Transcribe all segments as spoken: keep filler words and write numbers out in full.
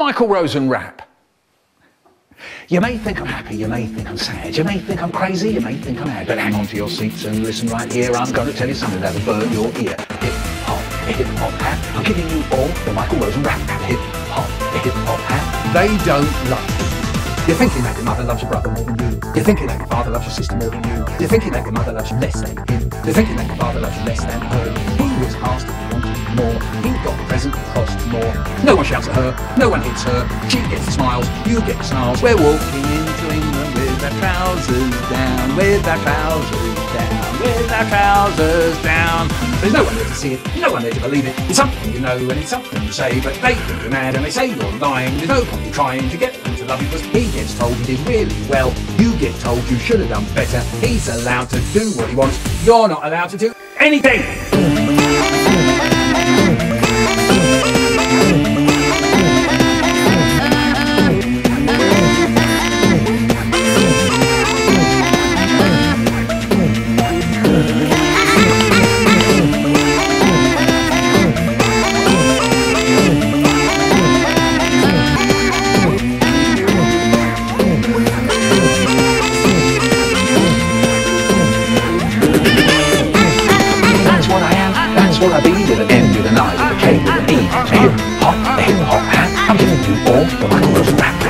Michael Rosen rap. You may think I'm happy, you may think I'm sad, you may think I'm crazy, you may think I'm mad, but hang on to your seats and listen right here. I'm going to tell you something that'll burn your ear. Hip hop, a hip hop hat. I'm giving you all the Michael Rosen rap. Hip hop, a hip hop hat. They don't love you. You're thinking that your mother loves your brother more than you. You're thinking that your father loves your sister more than you. You're thinking that your mother loves you less than him. You're thinking that your father loves you less than her. He was asked if he wanted more. He got the present that cost more. No one shouts at her. No one hits her. She gets the smiles. You get the snarls. We're walking into England with our trousers down. With our trousers down. With our trousers down. There's no one there to see it. No one there to believe it. It's something you know and it's something you say. But they think you're mad and they say you're lying. There's no point in trying to get them to love you because he gets told he did really well. You get told you should have done better. He's allowed to do what he wants. You're not allowed to do anything. What I be with an N, with an I, with a K, with an E, a hip hop, a hip hop hat. I'm giving you all the Michael Rosen rap.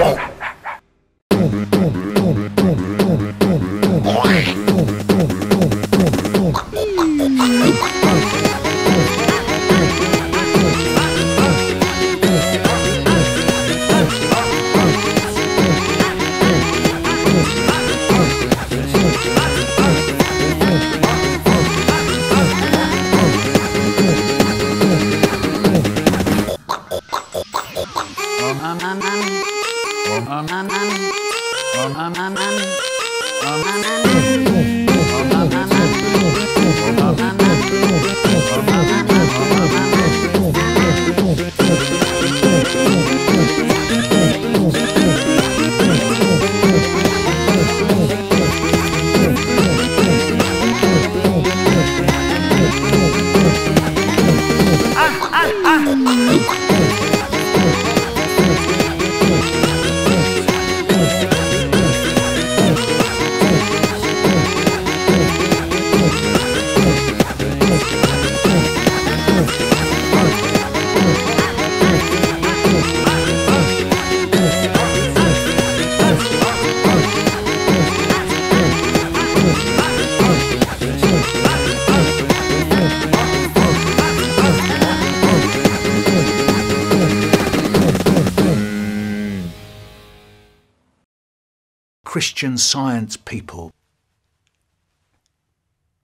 Christian Science people.